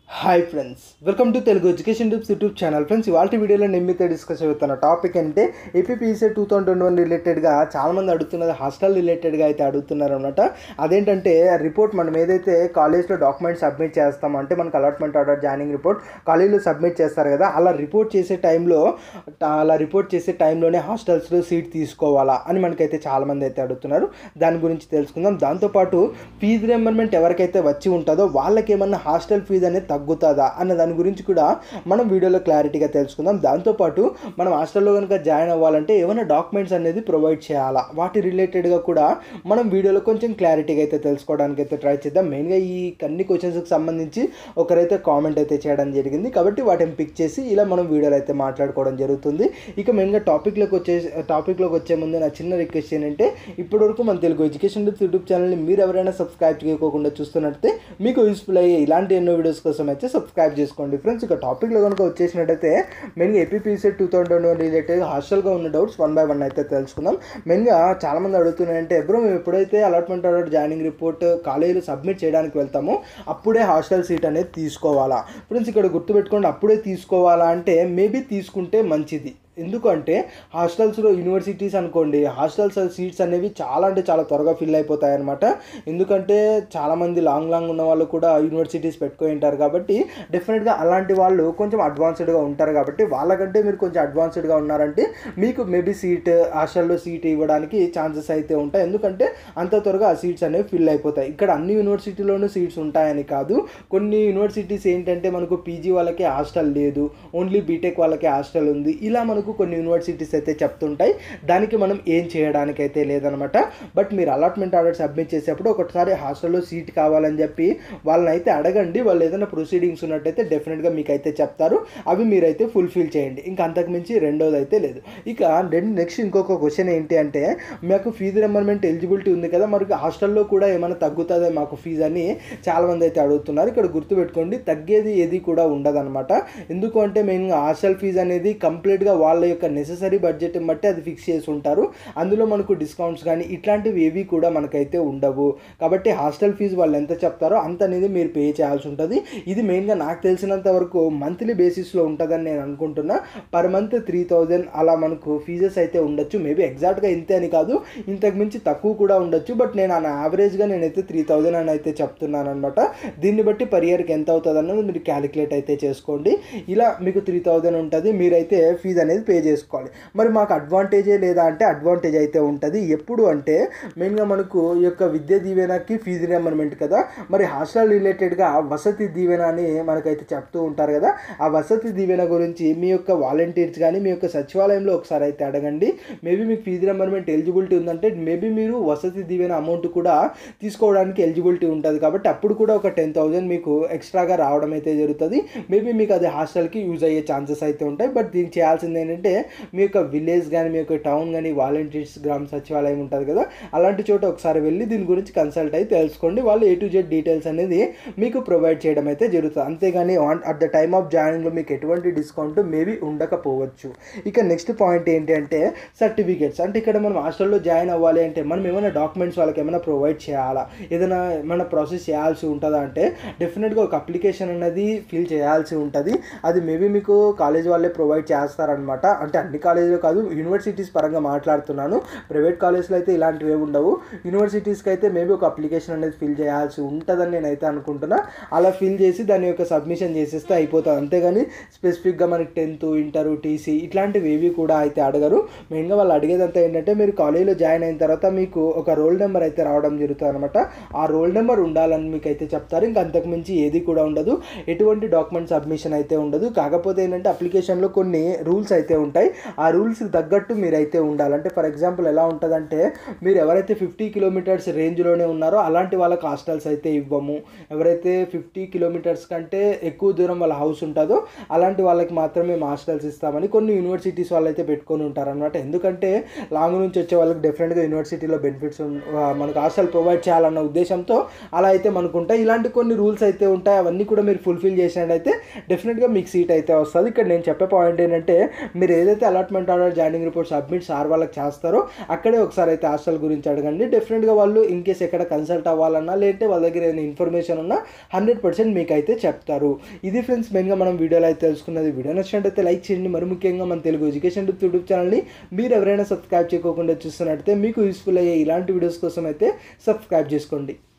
Hi friends, welcome to Telugu education tips YouTube channel. Friends, ఇవాళ వీడియోలో నేను మీతో డిస్కస్ అవుతున్న టాపిక్ అంటే ఏపీపీఎస్సీ 2021 రిలేటెడ్గా చాలామంది అడుగుతున్నది హాస్టల్ రిలేటెడ్గా అయితే అడుగుతున్నారు అనమాట. అదేంటంటే రిపోర్ట్ మనం ఏదైతే కాలేజ్లో డాక్యుమెంట్ సబ్మిట్ చేస్తామో అంటే మనకు అలాట్మెంట్ ఆర్డర్ జాయినింగ్ రిపోర్ట్ కాలేజ్లో సబ్మిట్ చేస్తారు కదా, అలా రిపోర్ట్ చేసే టైంలోనే హాస్టల్స్లో సీట్ తీసుకోవాలా అని మనకైతే చాలామంది అయితే అడుగుతున్నారు. దాని గురించి తెలుసుకుందాం. దాంతోపాటు ఫీజు రియంబర్స్మెంట్ ఎవరికైతే వచ్చి ఉంటుందో వాళ్ళకి ఏమన్నా హాస్టల్ ఫీజు అనేది తగ్గుతుందా అన్న దాని గురించి కూడా మనం వీడియోలో క్లారిటీగా తెలుసుకుందాం. దాంతోపాటు మనం హాస్టల్లో కనుక జాయిన్ అవ్వాలంటే ఏమైనా డాక్యుమెంట్స్ అనేది ప్రొవైడ్ చేయాలా, వాటి రిలేటెడ్గా కూడా మనం వీడియోలో కొంచెం క్లారిటీగా అయితే తెలుసుకోవడానికి అయితే ట్రై చేద్దాం. మెయిన్గా ఈ అన్ని క్వశ్చన్స్కి సంబంధించి ఒకరైతే కామెంట్ అయితే చేయడం జరిగింది కాబట్టి వాటిని పిక్ చేసి ఇలా మనం వీడియోలో అయితే మాట్లాడుకోవడం జరుగుతుంది. ఇక మెయిన్గా టాపిక్లోకి వచ్చే ముందు నా చిన్న రిక్వెస్ట్ ఏంటంటే ఇప్పటివరకు మన తెలుగు ఎడ్యుకేషన్ టిప్స్ యూట్యూబ్ ఛానల్ని మీరు ఎవరైనా సబ్స్క్రైబ్ చేయకోకుండా చూస్తున్నట్లయితే మీకు యూస్ఫుల్ అయ్యే ఇలాంటి ఎన్నో వీడియోస్ కోసం అయితే సబ్స్క్రైబ్ చేసుకోండి. ఫ్రెండ్స్, ఇక టాపిక్లో కనుక వచ్చేసినట్టయితే మెయిన్గా ఏపీపీఎస్సీ 2021 రిలేటెడ్ హాస్టల్గా ఉన్న డౌట్స్ 1 by 1 అయితే తెలుసుకుందాం. మెయిన్గా చాలామంది అడుగుతున్నాయంటే బ్రో మేము ఎప్పుడైతే అలాట్మెంట్ ఆర్డర్ జాయినింగ్ రిపోర్ట్ కాలేజీలో సబ్మిట్ చేయడానికి వెళ్తామో అప్పుడే హాస్టల్ సీట్ అనేది తీసుకోవాలా? ఫ్రెండ్స్, ఇక్కడ గుర్తుపెట్టుకోండి, అప్పుడే తీసుకోవాలా అంటే మేబీ తీసుకుంటే మంచిది. ఎందుకంటే హాస్టల్స్లో యూనివర్సిటీస్ అనుకోండి, హాస్టల్స్ సీట్స్ అనేవి చాలా అంటే చాలా త్వరగా ఫిల్ అయిపోతాయి అనమాట. ఎందుకంటే చాలామంది లాంగ్ ఉన్న వాళ్ళు కూడా యూనివర్సిటీస్ పెట్టుకొని ఉంటారు కాబట్టి డెఫినెట్గా అలాంటి వాళ్ళు కొంచెం అడ్వాన్స్డ్గా ఉంటారు కాబట్టి వాళ్ళకంటే మీరు కొంచెం అడ్వాన్స్డ్గా ఉన్నారంటే మీకు మేబీ హాస్టల్లో సీట్ ఇవ్వడానికి ఛాన్సెస్ అయితే ఉంటాయి. ఎందుకంటే అంత త్వరగా ఆ సీట్స్ అనేవి ఫిల్ అయిపోతాయి. ఇక్కడ అన్ని యూనివర్సిటీలోనూ సీట్స్ ఉంటాయని కాదు, కొన్ని యూనివర్సిటీస్ ఏంటంటే మనకు పీజీ వాళ్ళకే హాస్టల్ లేదు, ఓన్లీ బీటెక్ వాళ్ళకే హాస్టల్ ఉంది. ఇలా మనకు కొన్ని యూనివర్సిటీస్ అయితే చెప్తుంటాయి. దానికి మనం ఏం చేయడానికి అయితే లేదనమాట. బట్ మీరు అలాట్మెంట్ ఆర్డర్ సబ్మిట్ చేసేప్పుడు ఒకసారి హాస్టల్లో సీట్ కావాలని చెప్పి వాళ్ళని అయితే అడగండి. వాళ్ళు ఏదైనా ప్రొసీడింగ్స్ ఉన్నట్టయితే డెఫినెట్గా మీకు అయితే చెప్తారు, అవి మీరైతే ఫుల్ఫిల్ చేయండి. ఇంకా అంతకుమించి రెండోది అయితే లేదు. ఇక నెక్స్ట్ ఇంకొక క్వశ్చన్ ఏంటి అంటే మాకు ఫీజు రియంబర్స్మెంట్ ఎలిజిబిలిటీ ఉంది కదా, మరి హాస్టల్లో కూడా ఏమైనా తగ్గుతుందా మాకు ఫీజు అని చాలామంది అయితే అడుగుతున్నారు. ఇక్కడ గుర్తుపెట్టుకోండి, తగ్గేది ఏది కూడా ఉండదన్నమాట. ఎందుకు అంటే మెయిన్గా హాస్టల్ ఫీజు అనేది కంప్లీట్గా వాళ్ళ యొక్క నెససరీ బడ్జెట్ని బట్టి అది ఫిక్స్ చేసి ఉంటారు. అందులో మనకు డిస్కౌంట్స్ కానీ ఇట్లాంటివి ఏవి కూడా మనకైతే ఉండవు. కాబట్టి హాస్టల్ ఫీజు వాళ్ళు ఎంత చెప్తారో అంత అనేది మీరు పే చేయాల్సి ఉంటుంది. ఇది మెయిన్గా నాకు తెలిసినంత వరకు మంత్లీ బేసిస్లో ఉంటుందని నేను అనుకుంటున్నా. పర్ మంత్ 3000 అలా మనకు ఫీజెస్ అయితే ఉండొచ్చు. మేబీ ఎగ్జాక్ట్గా ఇంతే అని కాదు, ఇంతకు మించి తక్కువ కూడా ఉండొచ్చు. బట్ నేను యావరేజ్గా నేనైతే 3000 అని అయితే చెప్తున్నాను అనమాట. దీన్ని బట్టి పర్ ఇయర్కి ఎంత అవుతుంది అన్నది మీరు క్యాలిక్యులేట్ అయితే చేసుకోండి. ఇలా మీకు 3000 ఉంటుంది, మీరైతే ఫీజు అనేది పే చేసుకోవాలి. మరి మాకు అడ్వాంటేజే లేదా అంటే అడ్వాంటేజ్ అయితే ఉంటుంది. ఎప్పుడు అంటే మెయిన్గా మనకు ఈ యొక్క విద్యా దీవెనకి ఫీజు రియంబర్స్మెంట్ కదా, మరి హాస్టల్ రిలేటెడ్గా వసతి దీవెన అని మనకైతే చెప్తూ ఉంటారు కదా. ఆ వసతి దీవెన గురించి మీ యొక్క వాలంటీర్స్ కానీ మీ యొక్క సచివాలయంలో ఒకసారి అయితే అడగండి. మేబీ మీకు ఫీజు రియంబర్స్మెంట్ ఎలిజిబిలిటీ ఉందంటే మేబీ మీరు వసతి దీవెన అమౌంట్ కూడా తీసుకోవడానికి ఎలిజిబిలిటీ ఉంటుంది. కాబట్టి అప్పుడు కూడా ఒక 10,000 మీకు ఎక్స్ట్రాగా రావడం అయితే జరుగుతుంది. మేబీ మీకు అది హాస్టల్కి యూజ్ అయ్యే ఛాన్సెస్ అయితే ఉంటాయి. బట్ దీనికి చేయాల్సింది ఏంటంటే మీ యొక్క విలేజ్ కానీ మీ యొక్క టౌన్ కానీ వాలంటీర్స్ గ్రామ సచివాలయం ఉంటుంది కదా, అలాంటి చోట ఒకసారి వెళ్ళి దీని గురించి కన్సల్ట్ అయితే తెలుసుకోండి. వాళ్ళు A to Z డీటెయిల్స్ అనేది మీకు ప్రొవైడ్ చేయడం అయితే జరుగుతుంది. అంతేగాని అట్ ద టైమ్ ఆఫ్ జాయినింగ్లో మీకు ఎటువంటి డిస్కౌంట్ మేబీ ఉండకపోవచ్చు. ఇక నెక్స్ట్ పాయింట్ ఏంటి అంటే సర్టిఫికేట్స్. అంటే ఇక్కడ మనం హాస్టల్లో జాయిన్ అవ్వాలి అంటే మనం ఏమైనా డాక్యుమెంట్స్ వాళ్ళకి ఏమైనా ప్రొవైడ్ చేయాలా, ఏదైనా ఏమైనా ప్రాసెస్ చేయాల్సి ఉంటుందా అంటే డెఫినెట్గా ఒక అప్లికేషన్ అనేది ఫిల్ చేయాల్సి ఉంటుంది. అది మేబీ మీకు కాలేజ్ వాళ్ళే ప్రొవైడ్ చేస్తారనమాట. అంటే అన్ని కాలేజీలో కాదు, యూనివర్సిటీస్ పరంగా మాట్లాడుతున్నాను. ప్రైవేట్ కాలేజ్లో అయితే ఇలాంటివి ఏమి ఉండవు. యూనివర్సిటీస్కి అయితే మేబీ ఒక అప్లికేషన్ అనేది ఫిల్ చేయాల్సి ఉంటుందని నేనైతే అనుకుంటున్నా. అలా ఫిల్ చేసి దాని యొక్క సబ్మిషన్ చేసేస్తే అయిపోతుంది. అంతేగాని స్పెసిఫిక్గా మనకి 10th ఇంటర్ టీసీ ఇట్లాంటివి ఏవి కూడా అయితే అడగరు. మెయిన్గా వాళ్ళు అడిగేదంతా ఏంటంటే మీరు కాలేజీలో జాయిన్ అయిన తర్వాత మీకు ఒక రోల్ నెంబర్ అయితే రావడం జరుగుతుంది అనమాట. ఆ రోల్ నెంబర్ ఉండాలని మీకు అయితే చెప్తారు. ఇంకా అంతకుమించి ఏది కూడా ఉండదు. ఎటువంటి డాక్యుమెంట్ సబ్మిషన్ అయితే ఉండదు. కాకపోతే ఏంటంటే అప్లికేషన్లో కొన్ని రూల్స్ అయితే ఉంటాయి. ఆ రూల్స్కి తగ్గట్టు మీరైతే ఉండాలంటే ఫర్ ఎగ్జాంపుల్ ఎలా ఉంటుందంటే మీరు ఎవరైతే 50 కిలోమీటర్స్ రేంజ్లోనే ఉన్నారో అలాంటి వాళ్ళకి హాస్టల్స్ అయితే ఇవ్వము. ఎవరైతే 50 కిలోమీటర్స్ కంటే ఎక్కువ దూరం వాళ్ళ హౌస్ ఉంటుందో అలాంటి వాళ్ళకి మాత్రమే హాస్టల్స్ ఇస్తామని కొన్ని యూనివర్సిటీస్ వాళ్ళు అయితే పెట్టుకొని ఉంటారనమాట. ఎందుకంటే లాంగ్ నుంచి వచ్చే వాళ్ళకి డెఫినెట్గా యూనివర్సిటీలో బెనిఫిట్స్ మనకు హాస్టల్ ప్రొవైడ్ చేయాలన్న ఉద్దేశంతో అలా అయితే మనకు ఉంటాయి. ఇలాంటి కొన్ని రూల్స్ అయితే ఉంటాయి. అవన్నీ కూడా మీరు ఫుల్ఫిల్ చేసినట్టయితే డెఫినెట్గా మీకు సీట్ అయితే వస్తుంది. ఇక్కడ నేను చెప్పే పాయింట్ ఏంటంటే మీరు ఏదైతే allotment order joining report submit sir వాళ్ళకి చేస్తారో అక్కడే ఒకసారి అయితే హాస్టల్ గురించి అడగండి. డెఫినెట్గా వాళ్ళు ఇన్ కేస్ ఎక్కడ కన్సల్ట్ అవ్వాలన్నా లేదంటే వాళ్ళ దగ్గర ఏదైనా ఇన్ఫర్మేషన్ ఉన్నా 100% మీకు అయితే చెప్తారు. ఇది ఫ్రెండ్స్ మెయిన్గా మనం వీడియోలో అయితే తెలుసుకున్నది. వీడియో నచ్చినట్టయితే లైక్ చేయండి. మరి ముఖ్యంగా మన తెలుగు ఎడ్యుకేషన్ యూట్యూబ్ ఛానల్ని మీరు ఎవరైనా సబ్స్క్రైబ్ చేయకుండా చూస్తున్నట్టయితే మీకు యూస్ఫుల్ అయ్యే ఇలాంటి వీడియోస్ కోసం అయితే సబ్స్క్రైబ్ చేసుకోండి.